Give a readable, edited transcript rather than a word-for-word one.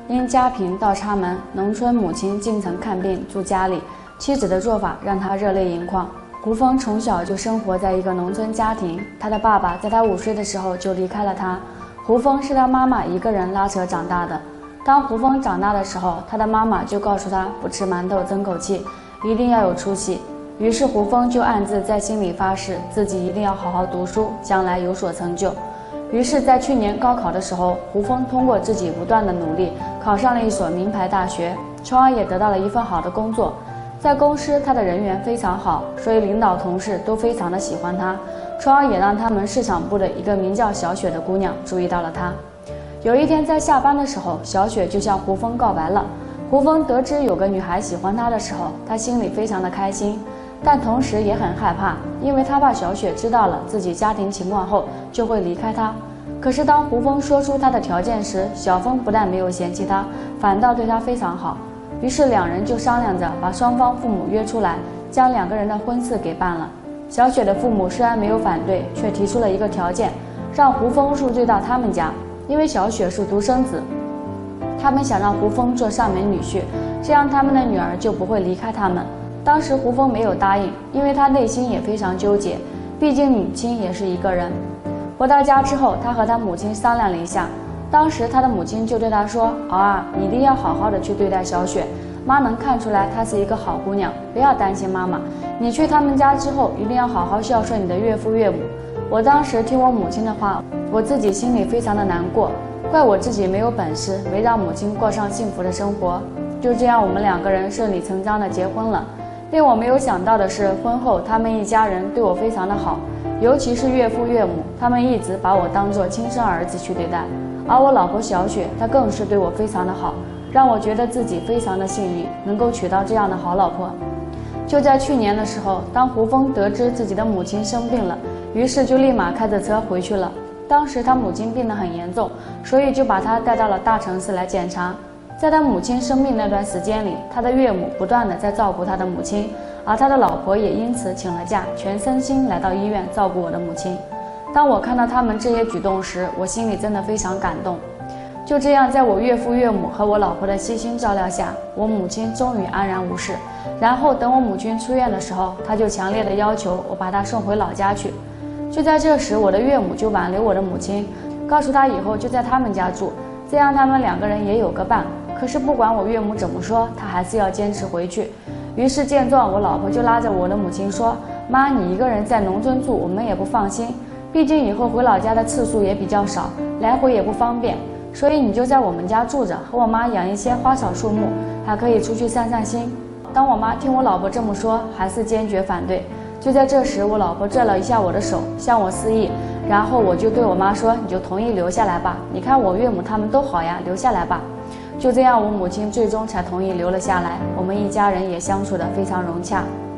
因家贫到插门，农村母亲进城看病住家里，妻子的做法让他热泪盈眶。胡枫从小就生活在一个农村家庭，他的爸爸在他5岁的时候就离开了他。胡枫是他妈妈一个人拉扯长大的。当胡枫长大的时候，他的妈妈就告诉他不吃馒头争口气，一定要有出息。于是胡枫就暗自在心里发誓，自己一定要好好读书，将来有所成就。于是在去年高考的时候，胡枫通过自己不断的努力，考上了一所名牌大学，从而也得到了一份好的工作。在公司他的人缘非常好，所以领导同事都非常的喜欢他，从而也让他们市场部的一个名叫小雪的姑娘注意到了他。有一天在下班的时候，小雪就向胡枫告白了。胡枫得知有个女孩喜欢他的时候，他心里非常的开心，但同时也很害怕，因为他怕小雪知道了自己家庭情况后就会离开他。可是当胡枫说出他的条件时，小枫不但没有嫌弃他，反倒对他非常好。于是两人就商量着把双方父母约出来，将2个人的婚事给办了。小雪的父母虽然没有反对，却提出了一个条件，让胡枫入赘到他们家。因为小雪是独生子，他们想让胡枫做上门女婿，这样他们的女儿就不会离开他们。当时胡枫没有答应，因为他内心也非常纠结，毕竟母亲也是一个人。回到家之后，他和他母亲商量了一下，当时他的母亲就对他说：儿啊，你一定要好好的去对待小雪，妈能看出来她是一个好姑娘，不要担心妈妈。你去他们家之后，一定要好好孝顺你的岳父岳母。我当时听我母亲的话，我自己心里非常的难过，怪我自己没有本事，没让母亲过上幸福的生活。就这样，我们2个人顺理成章的结婚了。令我没有想到的是，婚后他们一家人对我非常的好，尤其是岳父岳母，他们一直把我当作亲生儿子去对待。而我老婆小雪，她更是对我非常的好，让我觉得自己非常的幸运，能够娶到这样的好老婆。就在去年的时候，当胡枫得知自己的母亲生病了，于是就立马开着车回去了。当时他母亲病得很严重，所以就把他带到了大城市来检查。在他母亲生病那段时间里，他的岳母不断地在照顾他的母亲，而他的老婆也因此请了假，全身心来到医院照顾我的母亲。当我看到他们这些举动时，我心里真的非常感动。就这样，在我岳父岳母和我老婆的悉心照料下，我母亲终于安然无事。然后等我母亲出院的时候，他就强烈的要求我把她送回老家去。就在这时，我的岳母就挽留我的母亲，告诉她以后就在他们家住，这样他们2个人也有个伴。可是不管我岳母怎么说，她还是要坚持回去。于是见状，我老婆就拉着我的母亲说：妈，你一个人在农村住，我们也不放心，毕竟以后回老家的次数也比较少，来回也不方便，所以你就在我们家住着，和我妈养一些花草树木，还可以出去散散心。当我妈听我老婆这么说，还是坚决反对。就在这时，我老婆拽了一下我的手，向我示意，然后我就对我妈说：你就同意留下来吧，你看我岳母他们都好呀，留下来吧。就这样，我母亲最终才同意留了下来，我们一家人也相处得非常融洽。